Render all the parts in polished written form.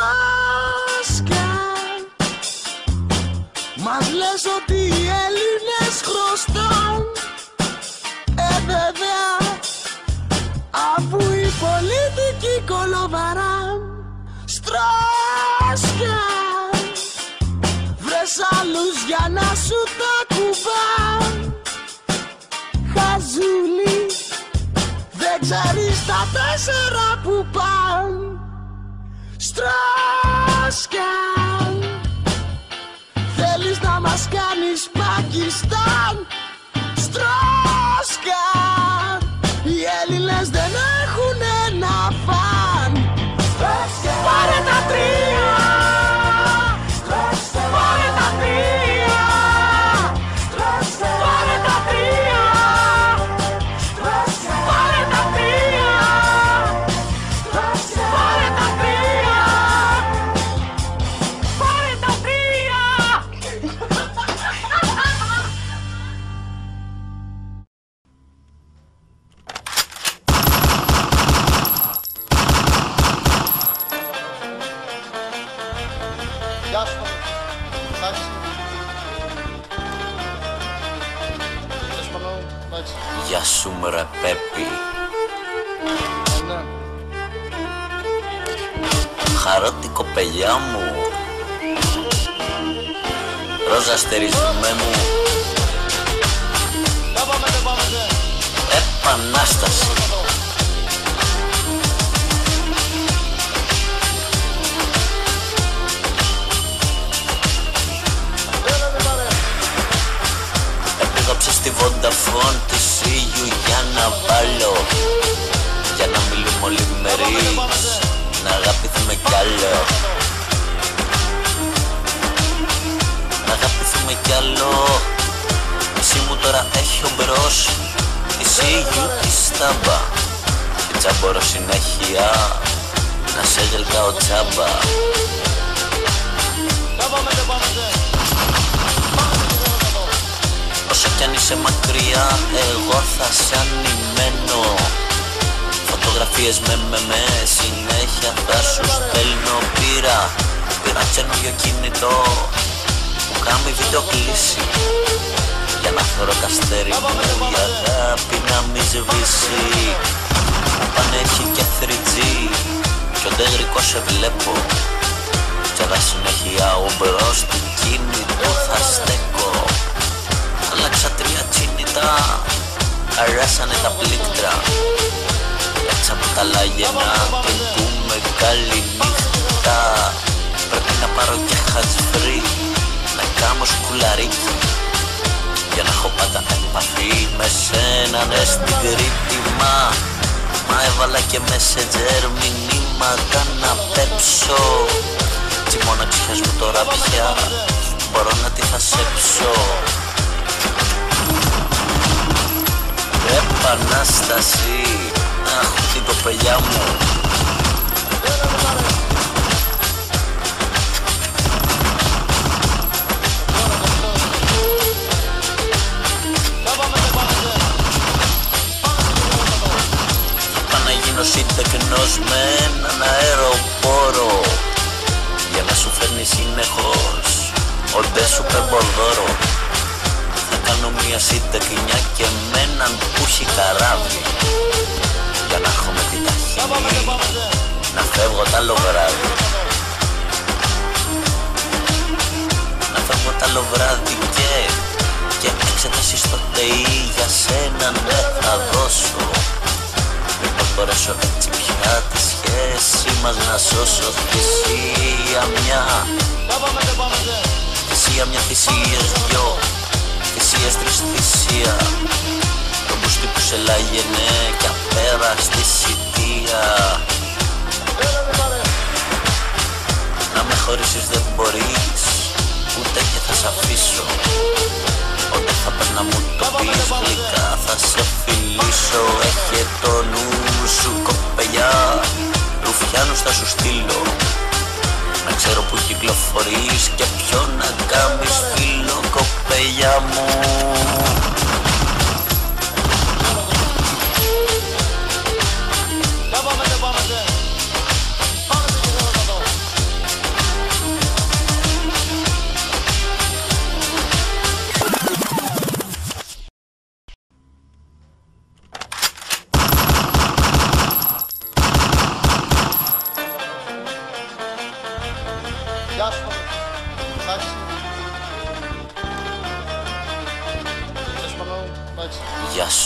Στρόσκα. Μας λες ότι οι Έλληνες χρωστάν. Βέβαια, αφού οι πολιτικοί κολοβαράν. Στρόσκα. Βρες άλλους για να σου τα κουβάν. Χαζούλη, δεν ξέρεις τα 4 που παν. Στρόσκα. Θέλεις να μας κάνεις Πακιστάν. Στρόσκα. Οι Έλληνες δεν έχουνε να φαν. Στρόσκα. Πάρε τα 3. Στρόσκα. Πάρε τα 3. Στρόσκα. Πάρε τα 3. Στρόσκα. Πάρε τα 3. Στρόσκα. Πάρε τα 3. Πάρε τα 3. Γεια σου, εντάξει. Γεια σου, Μανώ, εντάξει. Γεια σου μωρέ Πέπι. Ναι. Χαρώ την κοπελιά μου. Ρόζα στερίζουμε μου. Δεν πάμε, δεν πάμε, δεν. Επανάσταση. Επίγαψε στη Vodafone της EU για να βάλω. Για να μιλούμε όλοι μερίς. Να αγαπηθούμε κι άλλο. Να αγαπηθούμε κι άλλο. Εσύ μου τώρα έχει ομπρός. Εσύ EU τη στάμπα. Και τσάμπορω συνέχεια. Να σε γελκάω τσάμπα. Δεν πάμε, δεν πάμε, δεν. Όσο κι αν είσαι μακριά, εγώ θα σε ανημένω. Φωτογραφίες με συνέχεια θα σου στέλνω. Πήρα καινούριο κινητό που κάνει βιντεοκλήση. Για να φέρω καστέρι μου η αγάπη να μη σβήσει. Μου πάνε έχει και 3G κι ο ντεγρικό σε βλέπω. Κι αλλά συνέχεια ο μπρος του κινητού θα στέκω. Άλλαξα 3 κινητά, αράσανε τα πλήκτρα. Έτσι από τα λάγαινα πριν πούμε καλή νύχτα. Πρέπει να πάρω και χατζφρί, να κάνω σκουλαρίκι. Για να έχω πάντα επαφή με σένα, ναι στην Κρήτη. Μα έβαλα και messenger μηνύματα να πέψω. Τι μοναξιάς μου τώρα πια, μπορώ να τη θασέψω. Επανάσταση, αχ την κοπελιά μου. Θα να γίνω σύντεκνος με έναν αεροπόρο. Για να σου φέρνει συνεχώς όντε σου πεμποδόρο. Θα κάνω μια σύντεκνιά και με έναν που έχει καράβι. Για να έχω με την ταχύνη να φεύγω τ' άλλο βράδυ. Να φεύγω τ' άλλο βράδυ και εξετάσεις στο ΤΕΙ για σένα ναι θα δώσω. Μην το μπορέσω έτσι πια τη σχέση μας να σώσω. Θυσία μια, θυσία μια, θυσίες δυο, θυσίες 3 θυσία. Το μπουστί που σε λάγαινε κι απέρα στη σιτία. Να με χωρίσεις δεν μπορείς, ούτε και θα σ' αφήσω. Όταν θα πας να μου το πεις γλυκά θα σε φιλήσω. Έχε το νου σου κοπελιά, ρουφιάνους θα σου στείλω. Να ξέρω που κυκλοφορείς και ποιον να κάνεις φίλο κοπελιά μου.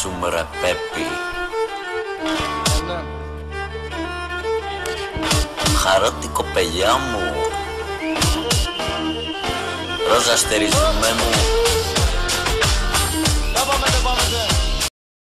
μου ρε Πέπι. Ναι. Χαρότη κοπελιά μου, ρόζα στεριζουμένου